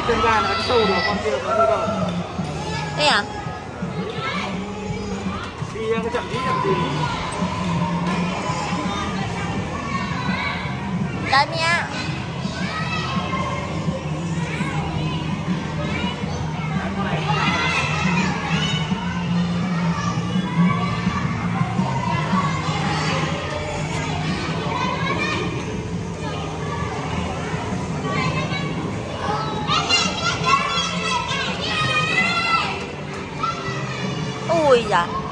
chân ga nó sâu được, con kia nó đi đâu? Đây à? Đi cái chậm tí chậm tí. Đây nha. Ui da.